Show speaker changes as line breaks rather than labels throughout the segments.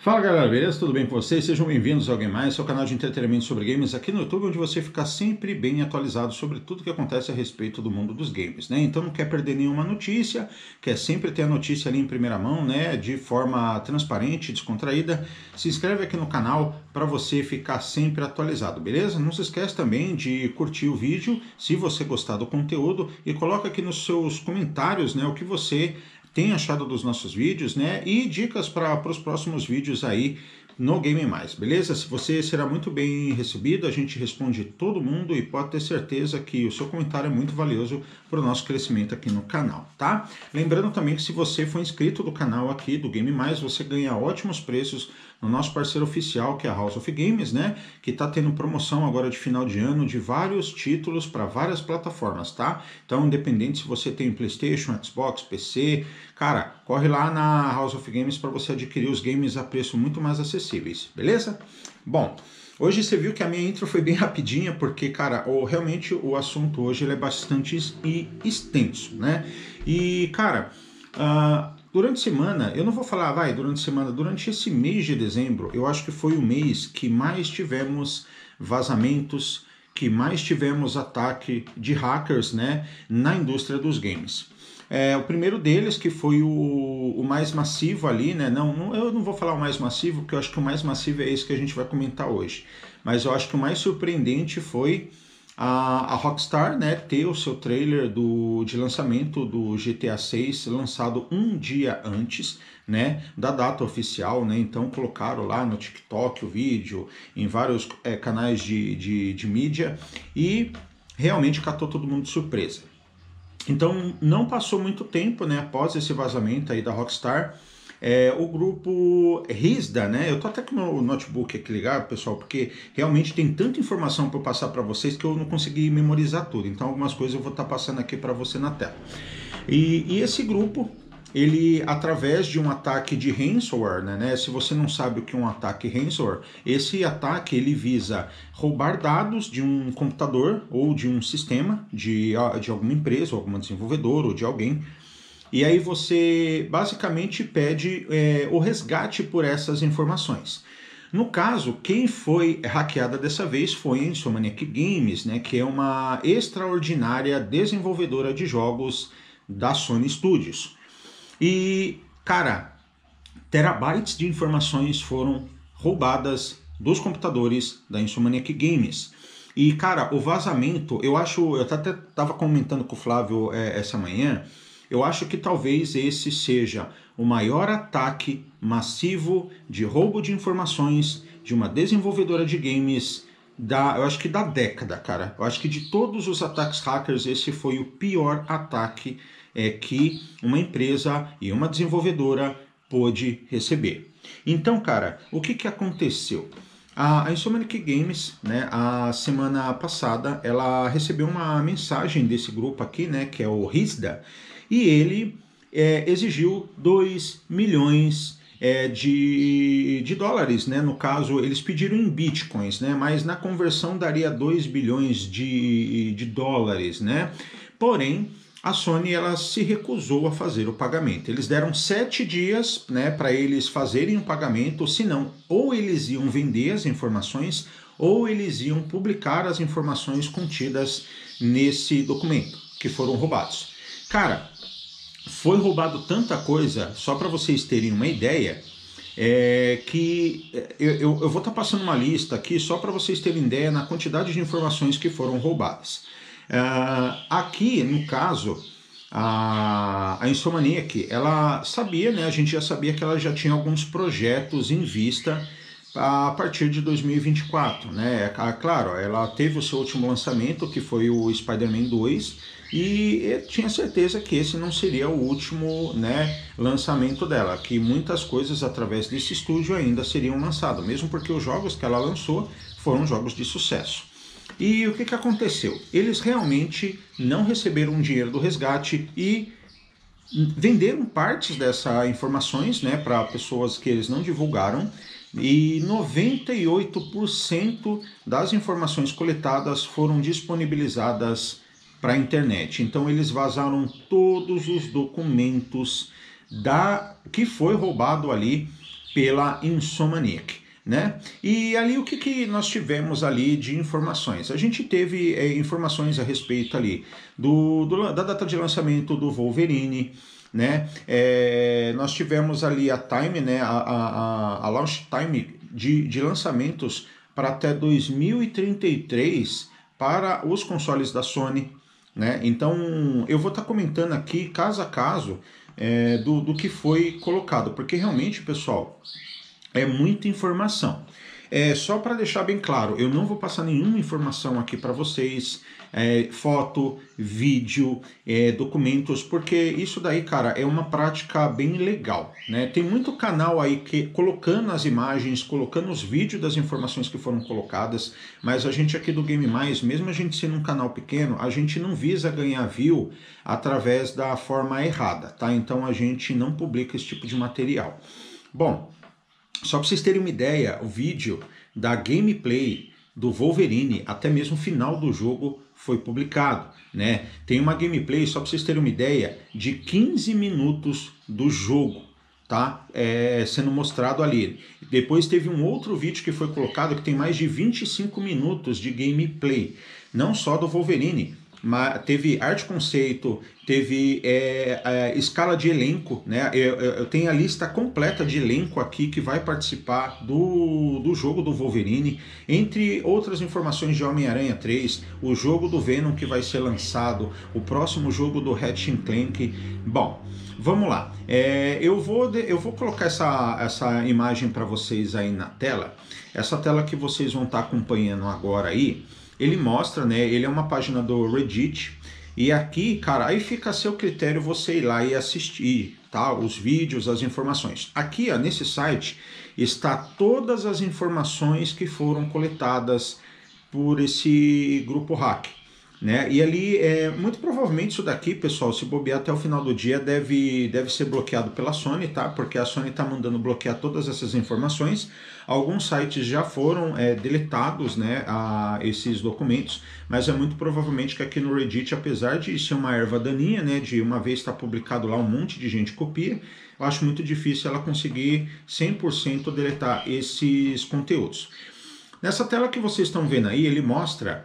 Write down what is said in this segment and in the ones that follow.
Fala galera, beleza? Tudo bem com vocês? Sejam bem-vindos ao Game Mais, seu canal de entretenimento sobre games aqui no YouTube, onde você fica sempre bem atualizado sobre tudo que acontece a respeito do mundo dos games, né? Então não quer perder nenhuma notícia, quer sempre ter a notícia ali em primeira mão, né? De forma transparente, descontraída. Se inscreve aqui no canal para você ficar sempre atualizado, beleza? Não se esquece também de curtir o vídeo, se você gostar do conteúdo, e coloca aqui nos seus comentários, né, o que você tem achado dos nossos vídeos, né? E dicas para os próximos vídeos aí no Game Mais, beleza? Se você será muito bem recebido, a gente responde todo mundo e pode ter certeza que o seu comentário é muito valioso para o nosso crescimento aqui no canal, tá? Lembrando também que se você for inscrito do canal aqui do Game Mais, você ganha ótimos preços no nosso parceiro oficial, que é a House of Games, né? Que tá tendo promoção agora de final de ano de vários títulos para várias plataformas, tá? Então, independente se você tem PlayStation, Xbox, PC, cara, corre lá na House of Games para você adquirir os games a preço muito mais acessíveis, beleza? Bom, hoje você viu que a minha intro foi bem rapidinha, porque, cara, realmente o assunto hoje ele é bastante extenso, né? E, cara, durante a semana, eu não vou falar, durante a semana, durante esse mês de dezembro, eu acho que foi o mês que mais tivemos vazamentos, que mais tivemos ataque de hackers, né, na indústria dos games. O primeiro deles, que foi o mais massivo ali, né? Eu não vou falar o mais massivo, porque eu acho que o mais massivo é esse que a gente vai comentar hoje. Mas eu acho que o mais surpreendente foi a Rockstar, né, ter o seu trailer de lançamento do GTA 6 lançado um dia antes, né, da data oficial, né? Então colocaram lá no TikTok o vídeo, em vários canais de mídia, e realmente catou todo mundo de surpresa. Então não passou muito tempo, né, após esse vazamento aí da Rockstar, o grupo Risda, né? Eu tô até com o meu notebook aqui ligado, pessoal, porque realmente tem tanta informação para eu passar para vocês que eu não consegui memorizar tudo. Então algumas coisas eu vou estar passando aqui para você na tela. E esse grupo, ele, através de um ataque de ransomware, né? Se você não sabe o que é um ataque ransomware, esse ataque ele visa roubar dados de um computador ou de um sistema de alguma empresa, ou alguma desenvolvedora ou de alguém. E aí você basicamente pede o resgate por essas informações. No caso, quem foi hackeada dessa vez foi a Insomniac Games, né, que é uma extraordinária desenvolvedora de jogos da Sony Studios. E, cara, terabytes de informações foram roubadas dos computadores da Insomniac Games. E, cara, o vazamento, eu até estava comentando com o Flávio essa manhã, eu acho que talvez esse seja o maior ataque massivo de roubo de informações de uma desenvolvedora de games eu acho que da década, cara. Eu acho que de todos os ataques hackers, esse foi o pior ataque que uma empresa e uma desenvolvedora pôde receber. Então, cara, o que aconteceu? A Insomniac Games, né, a semana passada, ela recebeu uma mensagem desse grupo aqui, né, que é o Risda, e ele exigiu 2 milhões de dólares, né? No caso, eles pediram em bitcoins, né? Mas na conversão daria 2 bilhões de dólares, né? Porém, a Sony ela se recusou a fazer o pagamento. Eles deram 7 dias, né, para eles fazerem o pagamento, senão ou eles iam vender as informações ou eles iam publicar as informações contidas nesse documento que foram roubados. Cara, foi roubado tanta coisa, só para vocês terem uma ideia, que eu vou estar passando uma lista aqui só para vocês terem ideia na quantidade de informações que foram roubadas. Aqui, no caso, a Insomniac, ela sabia, né, a gente já sabia que ela já tinha alguns projetos em vista a partir de 2024, né? Claro, ela teve o seu último lançamento, que foi o Spider-Man 2, e tinha certeza que esse não seria o último, né, lançamento dela, que muitas coisas através desse estúdio ainda seriam lançadas, mesmo porque os jogos que ela lançou foram jogos de sucesso. E o que aconteceu? Eles realmente não receberam dinheiro do resgate e venderam partes dessas informações, né, para pessoas que eles não divulgaram, e 98% das informações coletadas foram disponibilizadas para a internet. Então eles vazaram todos os documentos que foi roubado ali pela Insomniac, né? E ali o que nós tivemos ali de informações? A gente teve informações a respeito ali da data de lançamento do Wolverine, né? Nós tivemos ali a time, né? A launch time de lançamentos para até 2033 para os consoles da Sony, né? Então eu vou estar comentando aqui caso a caso do que foi colocado, porque realmente, pessoal, é muita informação. Só para deixar bem claro, eu não vou passar nenhuma informação aqui para vocês, foto, vídeo, documentos, porque isso daí, cara, é uma prática bem legal, né? Tem muito canal aí que colocando as imagens, colocando os vídeos das informações que foram colocadas, mas a gente aqui do Game Mais, mesmo a gente sendo um canal pequeno, a gente não visa ganhar view através da forma errada, tá? Então a gente não publica esse tipo de material. Bom, só para vocês terem uma ideia, o vídeo da gameplay do Wolverine, até mesmo o final do jogo, foi publicado, né? Tem uma gameplay, só para vocês terem uma ideia, de 15 minutos do jogo, tá? Sendo mostrado ali. Depois teve um outro vídeo que foi colocado que tem mais de 25 minutos de gameplay, não só do Wolverine, mas teve arte conceito, teve escala de elenco, né? Eu tenho a lista completa de elenco aqui que vai participar do jogo do Wolverine, entre outras informações de Homem-Aranha 3, o jogo do Venom que vai ser lançado, o próximo jogo do Ratchet & Clank. Bom, vamos lá. Eu vou colocar essa imagem para vocês aí na tela, essa tela que vocês vão estar acompanhando agora aí. Ele mostra, né? Ele é uma página do Reddit. E aqui, cara, aí fica a seu critério você ir lá e assistir, tá? Os vídeos, as informações. Aqui, ó, nesse site, está todas as informações que foram coletadas por esse grupo hack, né? E ali, muito provavelmente isso daqui, pessoal, se bobear até o final do dia, deve ser bloqueado pela Sony, tá? Porque a Sony está mandando bloquear todas essas informações. Alguns sites já foram deletados, né, esses documentos, mas é muito provavelmente que aqui no Reddit, apesar de ser uma erva daninha, né, de uma vez estar publicado lá, um monte de gente copia, eu acho muito difícil ela conseguir 100% deletar esses conteúdos. Nessa tela que vocês estão vendo aí, ele mostra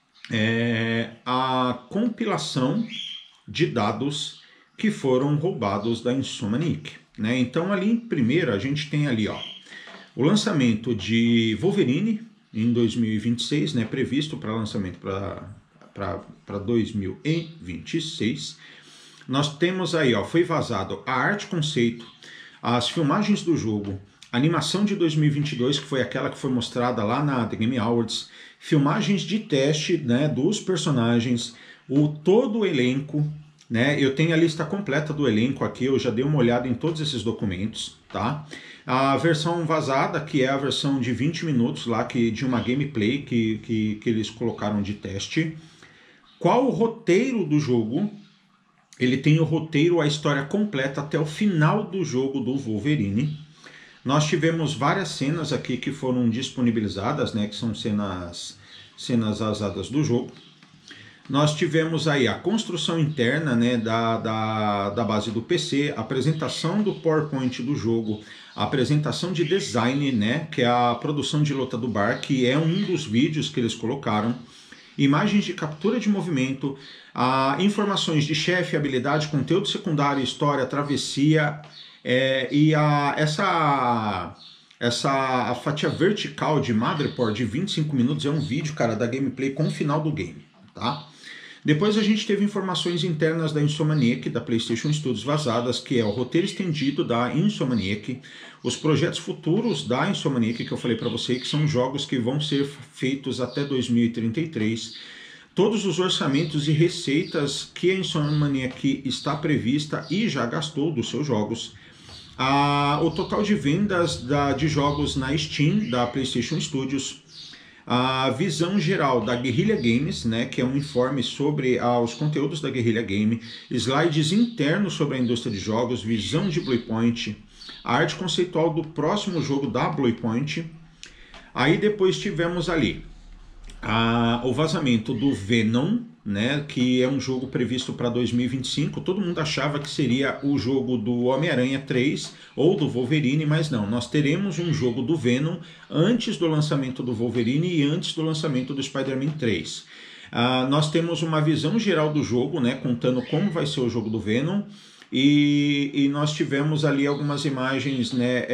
a compilação de dados que foram roubados da Insomniac, né? Então ali em primeiro a gente tem ali, ó, o lançamento de Wolverine em 2026, né, previsto para lançamento para 2026. Nós temos aí, ó, foi vazado a arte conceito, as filmagens do jogo, a animação de 2022, que foi aquela que foi mostrada lá na The Game Awards, filmagens de teste, né, dos personagens, todo o elenco, né? Eu tenho a lista completa do elenco aqui, eu já dei uma olhada em todos esses documentos, tá? A versão vazada, que é a versão de 20 minutos lá, de uma gameplay que eles colocaram de teste. Qual o roteiro do jogo? Ele tem o roteiro, a história completa até o final do jogo do Wolverine. Nós tivemos várias cenas aqui que foram disponibilizadas, né, que são cenas vazadas do jogo. Nós tivemos aí a construção interna, né, da base do PC, a apresentação do PowerPoint do jogo, a apresentação de design, né, que é a produção de luta do bar, que é um dos vídeos que eles colocaram, imagens de captura de movimento, informações de chefe, habilidade, conteúdo secundário, história, travessia, essa fatia vertical de Motherboard de 25 minutos é um vídeo, cara, da gameplay com o final do game, tá? Depois a gente teve informações internas da Insomniac, da PlayStation Studios vazadas, que é o roteiro estendido da Insomniac, os projetos futuros da Insomniac, que eu falei para você, que são jogos que vão ser feitos até 2033, todos os orçamentos e receitas que a Insomniac está prevista e já gastou dos seus jogos, o total de vendas de jogos na Steam, da PlayStation Studios, a visão geral da Guerrilla Games, né, que é um informe sobre os conteúdos da Guerrilla Game, slides internos sobre a indústria de jogos, visão de Bluepoint, a arte conceitual do próximo jogo da Bluepoint. Aí depois tivemos ali o vazamento do Venom, né, que é um jogo previsto para 2025. Todo mundo achava que seria o jogo do Homem-Aranha 3 ou do Wolverine, mas não. Nós teremos um jogo do Venom antes do lançamento do Wolverine e antes do lançamento do Spider-Man 3. Nós temos uma visão geral do jogo, né, contando como vai ser o jogo do Venom. E nós tivemos ali algumas imagens, né,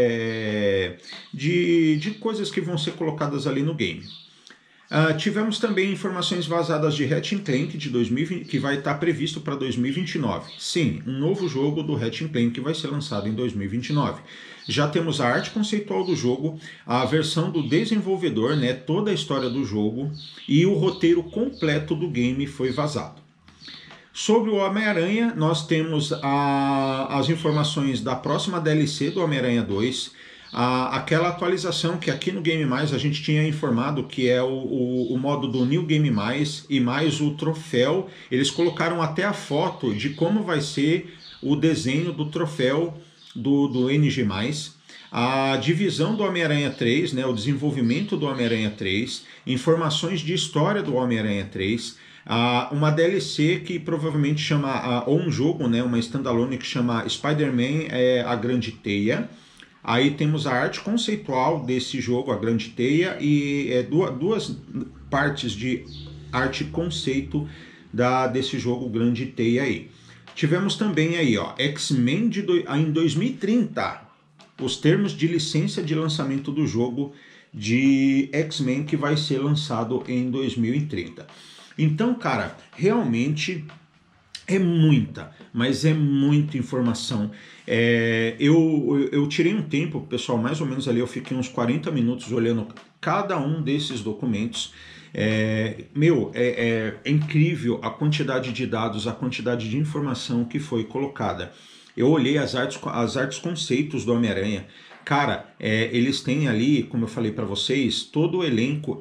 de coisas que vão ser colocadas ali no game. Tivemos também informações vazadas de Ratchet & Clank de 2020, que vai estar previsto para 2029. Sim, um novo jogo do Ratchet & Clank que vai ser lançado em 2029. Já temos a arte conceitual do jogo, a versão do desenvolvedor, né, toda a história do jogo e o roteiro completo do game foi vazado. Sobre o Homem-Aranha, nós temos as informações da próxima DLC do Homem-Aranha 2, aquela atualização que aqui no Game Mais a gente tinha informado que é o modo do New Game Mais e mais o troféu. Eles colocaram até a foto de como vai ser o desenho do troféu do NG+, a divisão do Homem-Aranha 3, né, o desenvolvimento do Homem-Aranha 3, informações de história do Homem-Aranha 3, uma DLC que provavelmente chama, ou um jogo, né, uma standalone que chama Spider-Man A Grande Teia. Aí temos a arte conceitual desse jogo, A Grande Teia, e duas partes de arte conceito desse jogo Grande Teia aí. Tivemos também aí, ó, X-Men em 2030, os termos de licença de lançamento do jogo de X-Men que vai ser lançado em 2030. Então, cara, realmente é muita, mas é muita informação. Eu tirei um tempo, pessoal, mais ou menos ali, eu fiquei uns 40 minutos olhando cada um desses documentos. É incrível a quantidade de dados, a quantidade de informação que foi colocada. Eu olhei as artes conceitos do Homem-Aranha. Cara, eles têm ali, como eu falei para vocês, todo o elenco.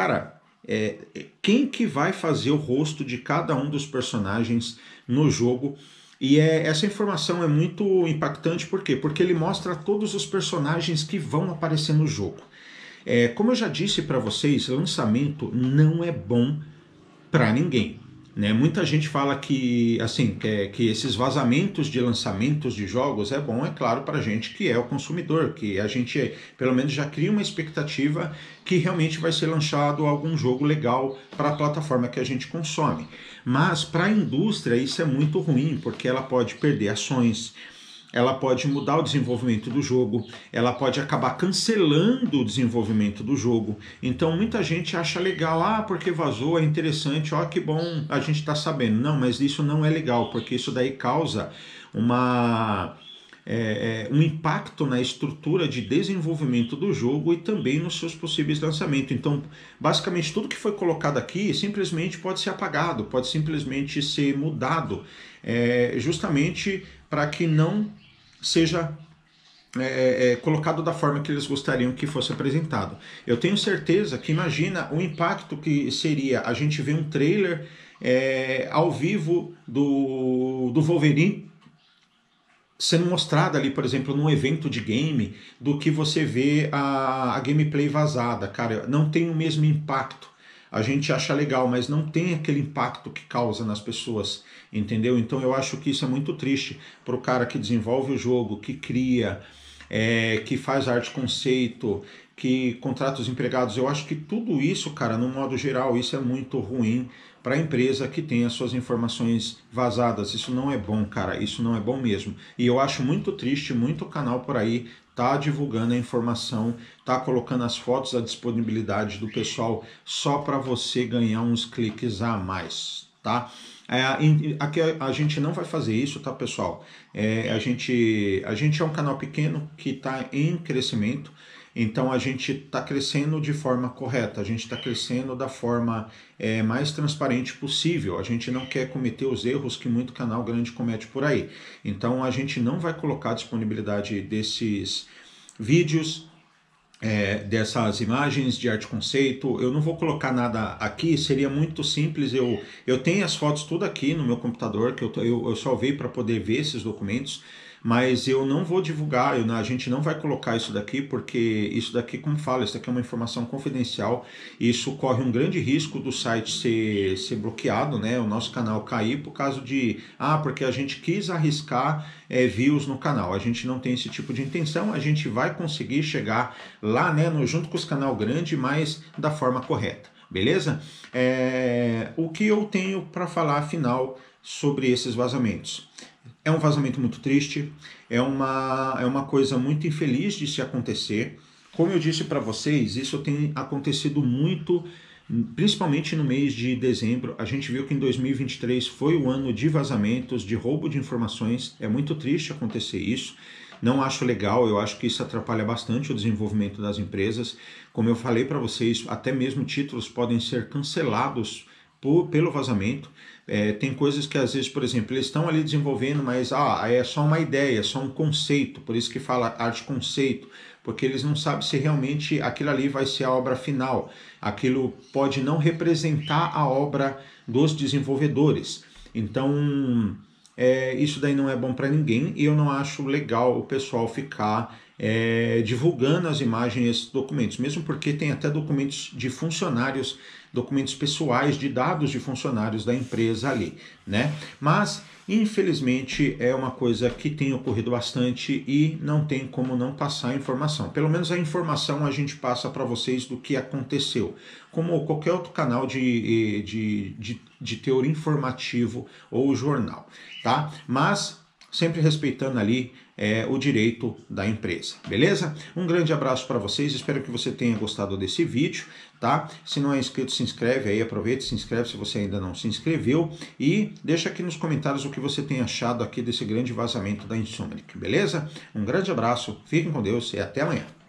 Quem que vai fazer o rosto de cada um dos personagens no jogo? E essa informação é muito impactante, por quê? Porque ele mostra todos os personagens que vão aparecer no jogo. Como eu já disse para vocês, lançamento não é bom para ninguém, né? Muita gente fala que, assim, que esses vazamentos de lançamentos de jogos é bom, é claro, para a gente que é o consumidor, que a gente pelo menos já cria uma expectativa que realmente vai ser lançado algum jogo legal para a plataforma que a gente consome. Mas para a indústria isso é muito ruim, porque ela pode perder ações, ela pode mudar o desenvolvimento do jogo, ela pode acabar cancelando o desenvolvimento do jogo. Então muita gente acha legal, porque vazou, é interessante, ó, que bom, a gente está sabendo. Não, mas isso não é legal, porque isso daí causa um impacto na estrutura de desenvolvimento do jogo e também nos seus possíveis lançamentos. Então, basicamente, tudo que foi colocado aqui simplesmente pode ser apagado, pode simplesmente ser mudado, justamente para que não seja colocado da forma que eles gostariam que fosse apresentado. Eu tenho certeza que, imagina o impacto que seria a gente ver um trailer ao vivo do Wolverine sendo mostrado ali, por exemplo, num evento de game, do que você vê a gameplay vazada. Cara, não tem o mesmo impacto. A gente acha legal, mas não tem aquele impacto que causa nas pessoas, entendeu? Então eu acho que isso é muito triste para o cara que desenvolve o jogo, que cria, que faz arte conceito, que contrata os empregados. Eu acho que tudo isso, cara, no modo geral, isso é muito ruim para a empresa que tem as suas informações vazadas. Isso não é bom, cara, isso não é bom mesmo. E eu acho muito triste, muito canal por aí tá divulgando a informação, tá colocando as fotos à disponibilidade do pessoal só para você ganhar uns cliques a mais, tá? Aqui a gente não vai fazer isso, tá, pessoal? A gente é um canal pequeno que está em crescimento, então a gente está crescendo de forma correta, a gente está crescendo da forma mais transparente possível. A gente não quer cometer os erros que muito canal grande comete por aí. Então a gente não vai colocar a disponibilidade desses vídeos, dessas imagens de arte conceito. Eu não vou colocar nada aqui, seria muito simples. Eu tenho as fotos tudo aqui no meu computador, que eu salvei para poder ver esses documentos, mas eu não vou divulgar, a gente não vai colocar isso daqui, porque isso daqui, como falo, isso daqui é uma informação confidencial, e isso corre um grande risco do site ser bloqueado, né? O nosso canal cair por causa de, porque a gente quis arriscar views no canal. A gente não tem esse tipo de intenção, a gente vai conseguir chegar lá, né, junto com os canal grande, mas da forma correta, beleza? O que eu tenho para falar, afinal, sobre esses vazamentos? É um vazamento muito triste, é uma coisa muito infeliz de se acontecer. Como eu disse para vocês, isso tem acontecido muito, principalmente no mês de dezembro. A gente viu que em 2023 foi o ano de vazamentos, de roubo de informações. É muito triste acontecer isso. Não acho legal, eu acho que isso atrapalha bastante o desenvolvimento das empresas. Como eu falei para vocês, até mesmo títulos podem ser cancelados pelo vazamento. Tem coisas que às vezes, por exemplo, eles estão ali desenvolvendo, mas é só uma ideia, é só um conceito, por isso que fala arte conceito, porque eles não sabem se realmente aquilo ali vai ser a obra final. Aquilo pode não representar a obra dos desenvolvedores. Então, isso daí não é bom para ninguém, e eu não acho legal o pessoal ficar divulgando as imagens e esses documentos, mesmo porque tem até documentos de funcionários, documentos pessoais de dados de funcionários da empresa ali, né? Mas, infelizmente, é uma coisa que tem ocorrido bastante e não tem como não passar a informação. Pelo menos a informação a gente passa para vocês do que aconteceu, como qualquer outro canal de teor informativo ou jornal, tá? Mas sempre respeitando ali o direito da empresa, beleza? Um grande abraço para vocês, espero que você tenha gostado desse vídeo, tá? Se não é inscrito, se inscreve aí, aproveita e se inscreve se você ainda não se inscreveu e deixa aqui nos comentários o que você tem achado aqui desse grande vazamento da Insomniac, beleza? Um grande abraço, fiquem com Deus e até amanhã.